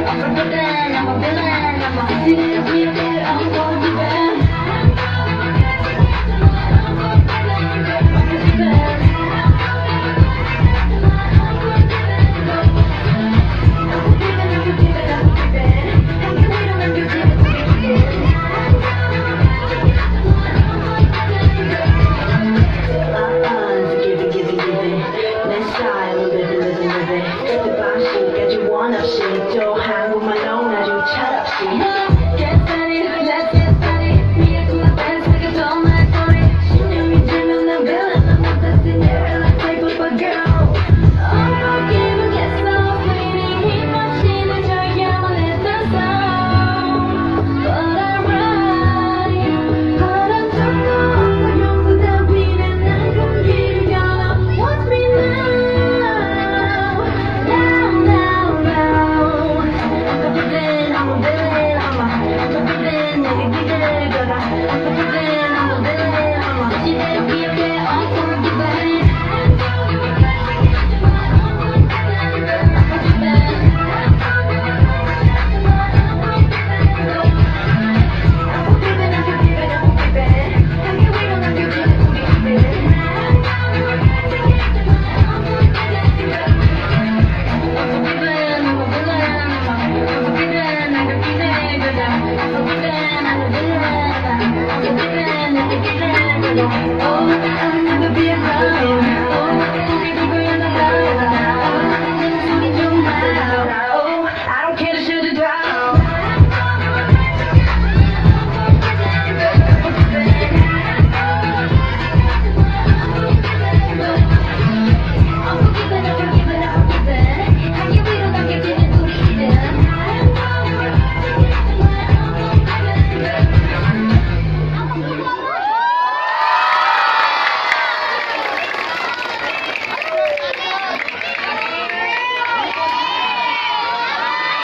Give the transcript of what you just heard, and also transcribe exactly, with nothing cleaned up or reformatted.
또 한국말로 나중 철없이 Get started, let's get started 미라클라 댄스 like a all my story 신념이 들면 난 villain I'm not the Cinderella type of a girl Unforgiven, get so fleeting 힘없이는 저야만 했던 sound But I'm right 바람 적도 없어 용서 다 비는 난 공기를 열어 Watch me now Oh,